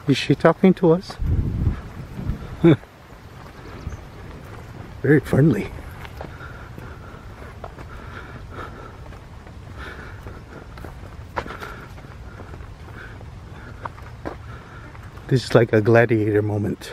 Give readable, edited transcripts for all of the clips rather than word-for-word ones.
Is she talking to us? Very friendly. This is like a gladiator moment.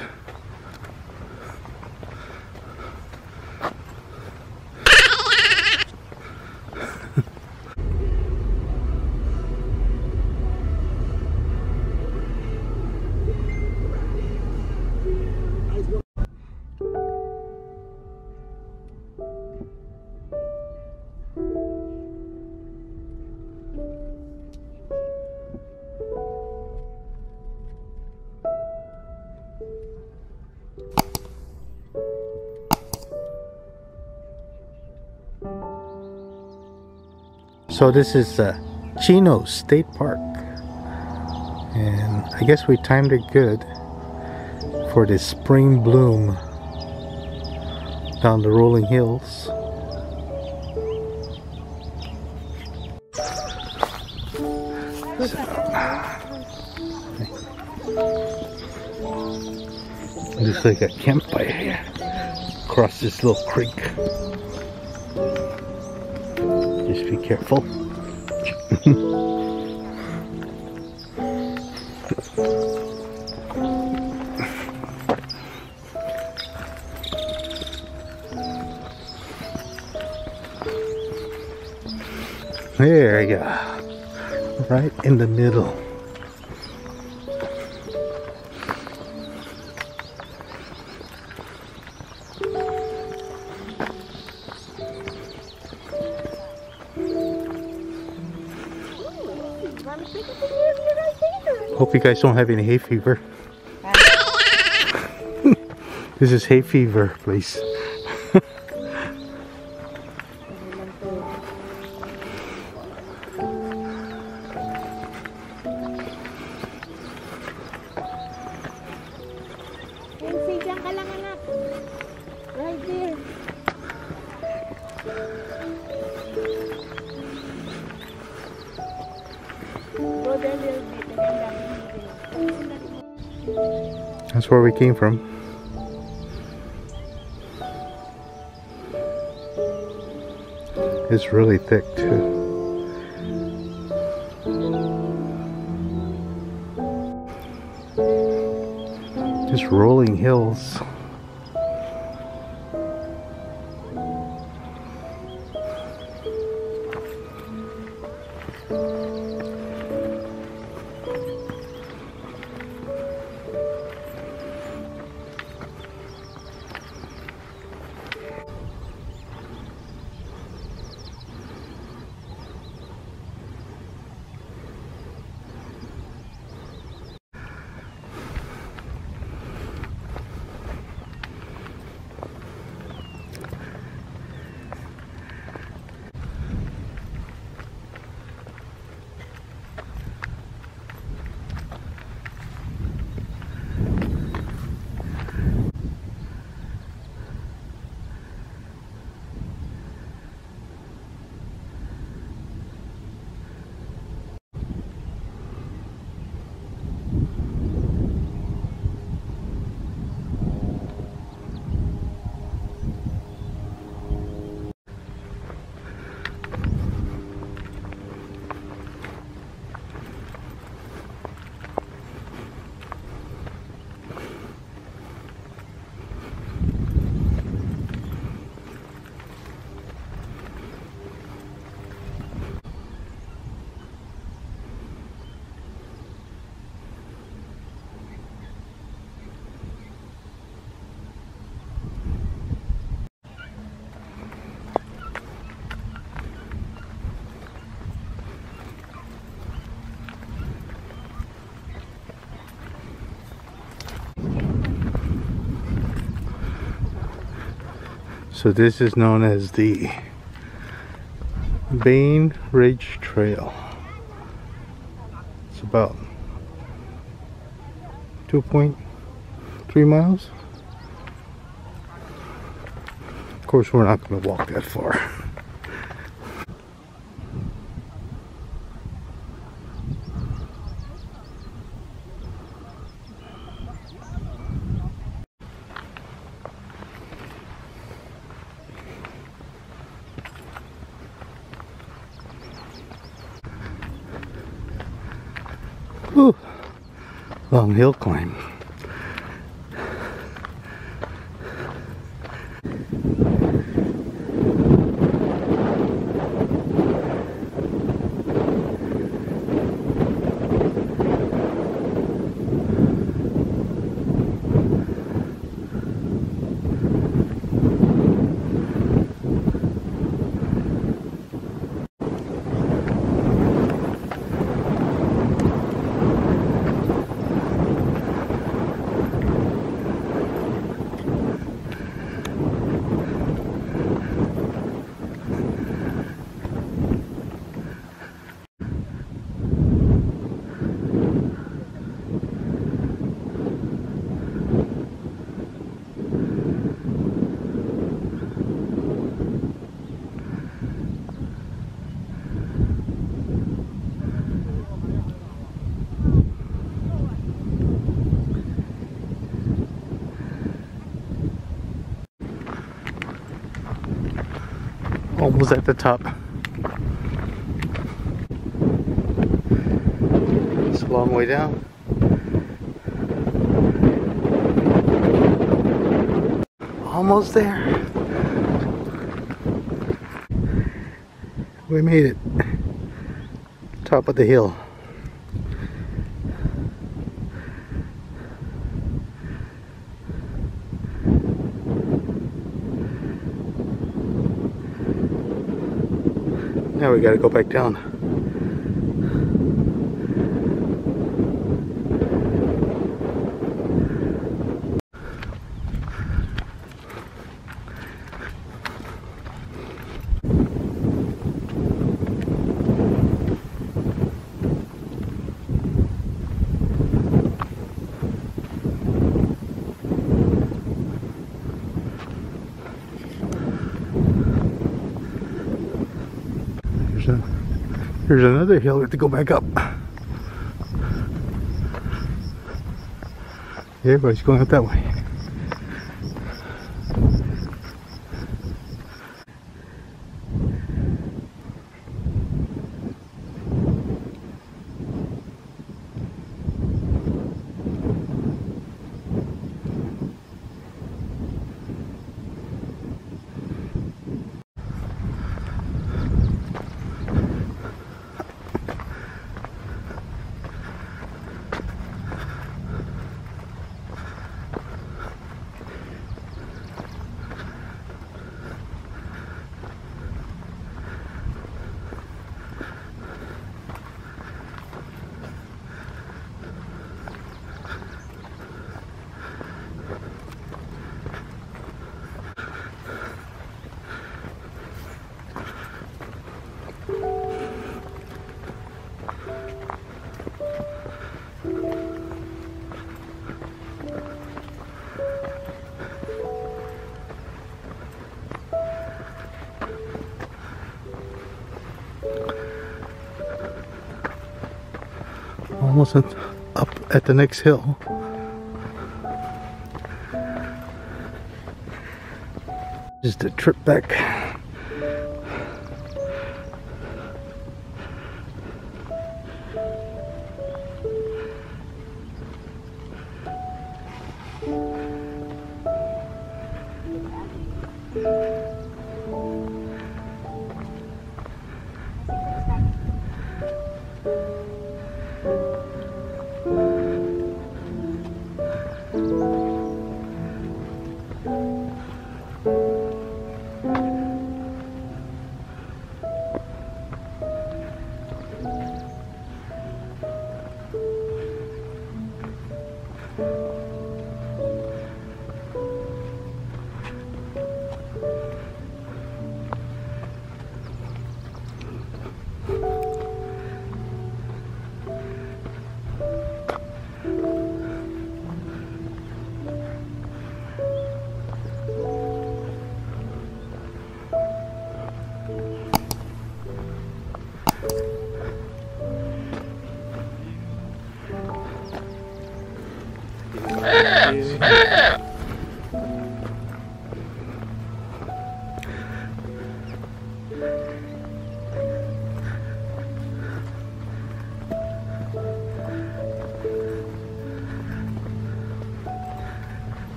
So this is Chino State Park, and I guess we timed it good for this spring bloom down the rolling hills. Looks like a campfire here across this little creek. Just be careful. There you go. Right in the middle. Hope you guys don't have any hay fever. This is hay fever place. Right there. That's where we came from. It's really thick too. Just rolling hills. So this is known as the Bane Ridge Trail. It's about 2.3 miles. Of course, we're not going to walk that far. Whew. Long hill climb. Almost at the top. It's a long way down. Almost there. We made it. Top of the hill. Now we gotta go back down. There's another hill we have to go back up. Everybody's going up that way. Almost up at the next hill. Just a trip back.